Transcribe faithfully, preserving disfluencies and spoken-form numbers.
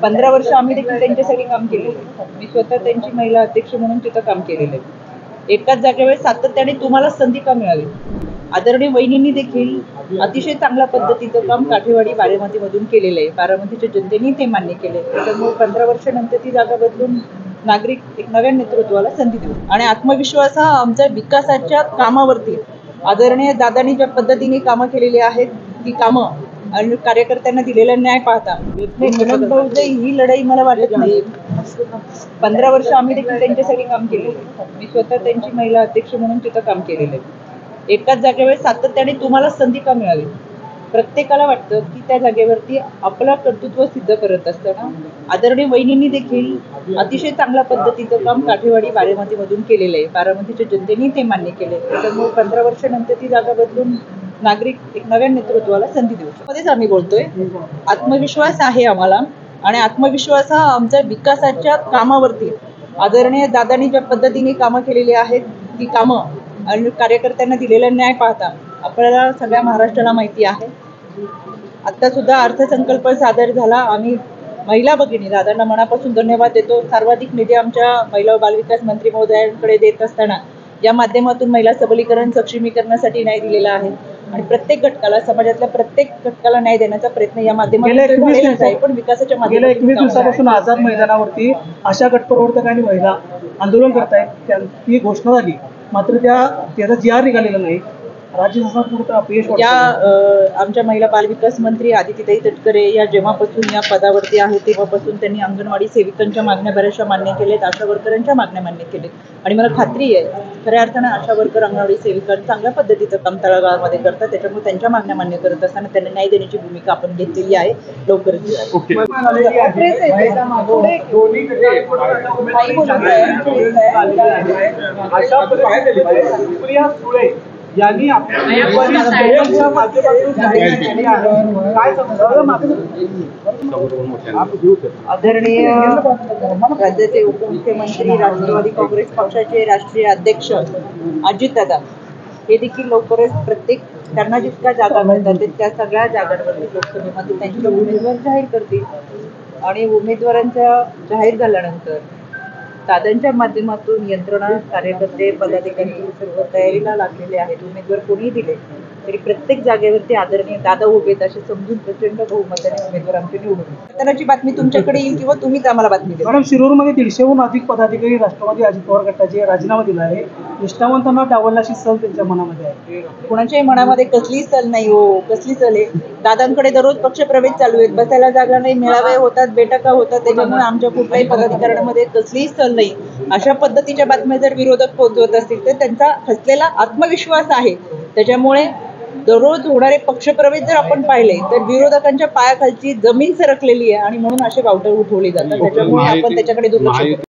पंधरा वर्ष आम्ही देखील त्यांच्यासाठी काम केलेलं आहे. मी स्वतः त्यांची महिला अध्यक्ष म्हणून तिथं काम केलेलं आहे. एकाच जागेवर सातत्याने तुम्हाला संधी का मिळावी. आदरणीय वहिनींनी देखील अतिशय चांगल्या पद्धतीचं काम काठेवाडी बारामतीमधून केलेलं आहे. बारामतीच्या जनतेने ते मान्य केले. त्याच्यामुळे पंधरा वर्षानंतर ती जागा बदलून नागरिक एक नव्या नेतृत्वाला संधी देऊ आणि आत्मविश्वास हा आमच्या विकासाच्या कामावरती आदरणीय दादांनी ज्या पद्धतीने कामं केलेली आहेत ती कामं आणि कार्यकर्त्यांना दिलेला न्याय पाहता मनोज भाऊजी ही लढाई मला वाटत नाही. पंधरा वर्ष आम्ही देखील त्यांच्यासाठी काम केलेलं आहे. मी स्वतः त्यांची महिला अध्यक्ष म्हणून तिथं काम केलेलं आहे. एकाच जागेवर सातत्याने तुम्हाला संधी का मिळावी. प्रत्येकाला वाटतं की त्या जागेवरती आपलं कर्तृत्व सिद्ध करत असताना आदरणीय वहिनींनी देखील अतिशय चांगल्या पद्धतीचं काम काठेवाडी बारामतीमधून केलेलं आहे. बारामतीच्या जनतेने ते मान्य केले. त्याच्यामुळे पंधरा वर्षानंतर ती जागा बदलून नागरिक एक नव्या नेतृत्वाला संधी देऊ मध्येच आम्ही बोलतोय. आत्मविश्वास आहे आम्हाला आणि आत्मविश्वास हा आमच्या विकासाच्या कामावरती आदरणीय दादांनी ज्या पद्धतीने कामं केलेली आहेत ती कामं आणि कार्यकर्त्यांना दिलेला न्याय पाहता आपल्याला सगळ्या महाराष्ट्राला माहिती आहे. आता सुद्धा अर्थसंकल्प सादर झाला. आम्ही महिला भगिनी दादांना मनापासून धन्यवाद देतो. सर्वाधिक निधी आमच्या महिला व बालविकास मंत्री महोदयांकडे देत असताना या माध्यमातून महिला सबलीकरण सक्षमीकरणासाठी न्याय दिलेला आहे आणि प्रत्येक घटकाला समाजातल्या प्रत्येक घटकाला न्याय देण्याचा प्रयत्न या माध्यमातून आहे. पण विकासाच्या गेल्या एकवीस दिवसापासून आझाद मैदानावरती आशा गटप्रवर्तक आणि महिला आंदोलन करतायत. त्यांची घोषणा झाली मात्र त्या त्याचा जी आर निघालेला नाही. राज्य शासनापुरतं अपयश या आमच्या महिला बालविकास मंत्री आदितीताई तटकरे या जेव्हापासून या पदावरती आहे तेव्हापासून त्यांनी अंगणवाडी सेविकांच्या मागण्या बऱ्याचशा मान्य केल्यात. आशा वर्करांच्या मागण्या मान्य केल्यात आणि मला खात्री आहे खऱ्या अर्थानं आशा वर्कर अंगणवाडी सेविका चांगल्या पद्धतीचं काम तळागाळामध्ये करतात. त्याच्यामुळे त्यांच्या मागण्या मान्य करत असताना त्यांना न्याय देण्याची भूमिका आपण घेतलेली आहे. लवकरच यांनी आदरणीय राज्याचे उपमुख्यमंत्री राष्ट्रवादी काँग्रेस पक्षाचे राष्ट्रीय अध्यक्ष अजितदादा हे देखील लवकरच प्रत्येक त्यांना जितक्या जागा मिळतात त्या सगळ्या जागांवरती लोकसभेमध्ये त्यांचे उमेदवार जाहीर करतील आणि उमेदवारांच्या जाहीर झाल्यानंतर दादांच्या माध्यमातून यंत्रणा कार्यकर्ते पदाधिकारी सर्व तयारीला लागलेले आहेत. उमेदवार कोणी दिले तरी प्रत्येक जागेवरती आदरणीय दादा उभेत असे समजून प्रचंड बहुमताने उमेदवार आमचे निवडून येतील. बातमी तुमच्याकडे येईल किंवा तुम्हीच आम्हाला बातमी द्या. मॅडम, शिरूरमध्ये दीडशेहून अधिक पदाधिकारी राष्ट्रवादी अजित पवार गटाचे राजीनामा दिला आहे. निष्ठावंतांना डावलण्याची सल त्यांच्या मनामध्ये आहे. कोणाच्याही मनामध्ये कसली सल नाही हो. कसली सल आहे. दादांकडे दररोज पक्षप्रवेश चालू आहेत. बसायला जागा नाही, मेळावे होतात, बैठका होतात. त्याच्यामुळे आमच्या कुठल्याही पदाधिकाऱ्यांमध्ये कसलीही सल नाही. अशा पद्धतीच्या बातम्या जर विरोधक पोहोचवत असतील तर त्यांचा खचलेला आत्मविश्वास आहे. त्याच्यामुळे दररोज होणारे पक्षप्रवेश जर आपण पाहिले तर विरोधकांच्या पायाखालची जमीन सरकलेली आहे आणि म्हणून असे वावटळ उठवली जातात. त्याच्यामुळे आपण त्याच्याकडे दुर्लक्ष